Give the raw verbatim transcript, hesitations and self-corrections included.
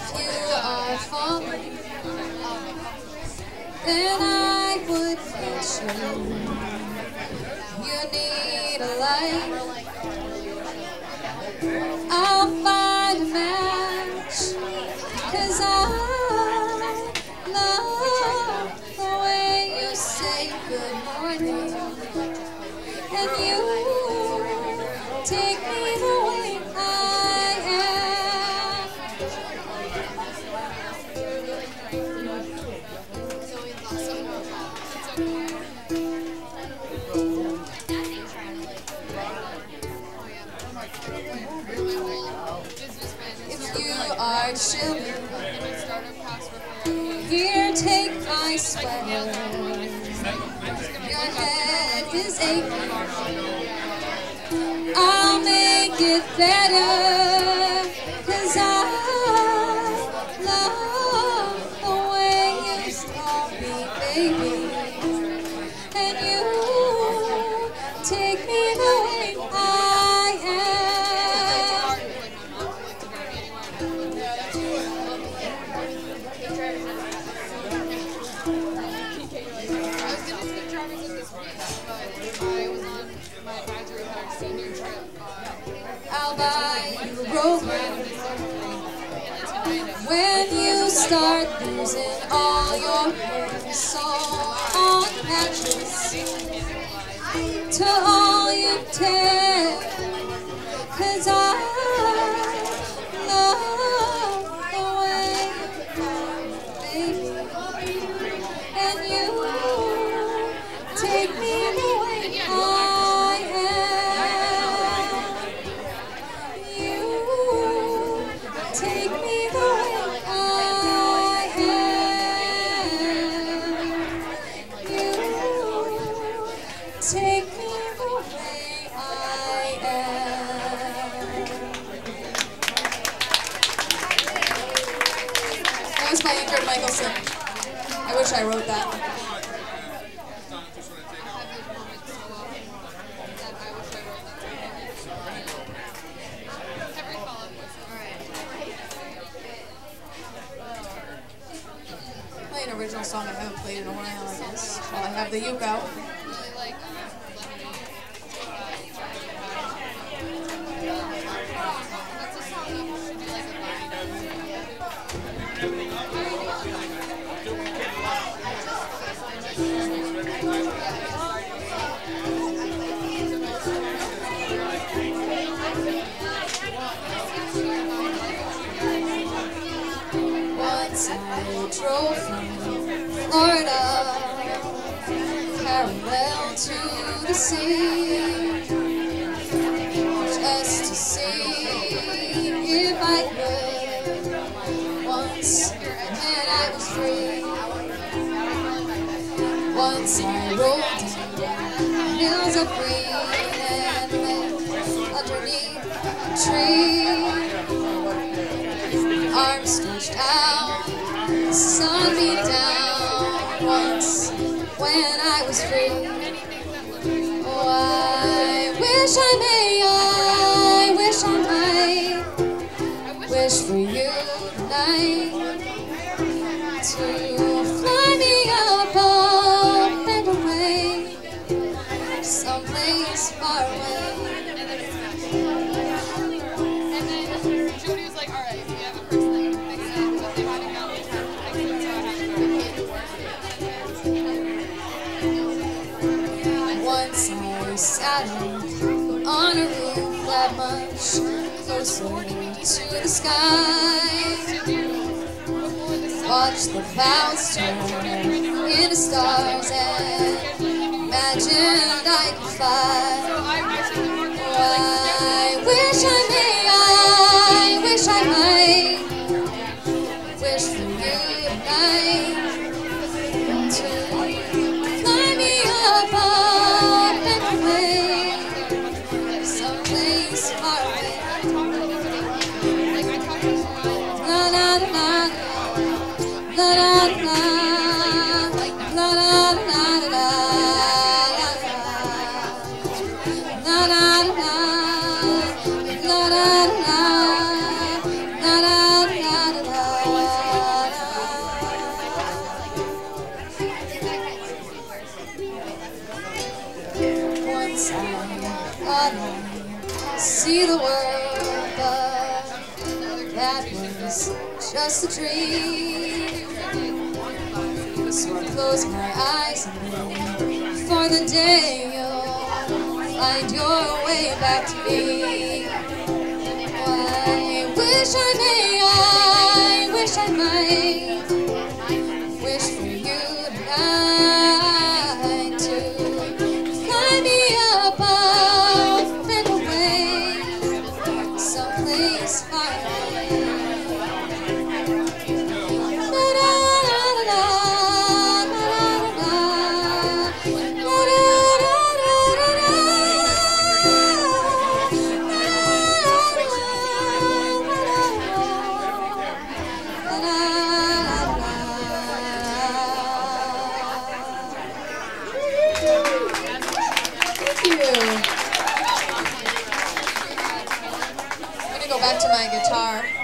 you are falling, then I would catch you. You need a light, I'll find a match, 'cause I love the way you say good morning, and you take me the way I am. If you are chilling, here, take my sweater. Your head is aching, I'll make it better, 'cause I love the way you call me baby, and you take me the way I am. I'll buy you a program when you start losing all your hair, so on patches to all you tear, 'cause I love the way you are, baby, and you take me the way I am. You take me the way I am. You take me the way I am. That was by Ingrid Michaelson. I wish I wrote that. Play an original song I haven't played in a while, I guess, while I have the uke out. Once I drove from Florida parallel to the sea, just to see if I could once, and I was free. Once I rolled down hills of green and lived underneath a tree, arms stretched out, sun beat down. Once when I was free, oh, I wish I may, I wish I might, wish for you tonight, to fly me up, up and away, someplace far away. Once I sat on a roof that much closer to the sky, watch the clouds turn into stars and imagined I could fly. Oh, I wish I may, I wish I might, wish for you tonight, to fly me up, up and away, someplace far away. La la la la, la la la, la la la la, la la that was just a dream. So I close my eyes and wait for the day you'll find your way back to me. I wish I may, I wish I might, wish for you tonight to fly me above and away, someplace far away. Thank you. I'm gonna go back to my guitar.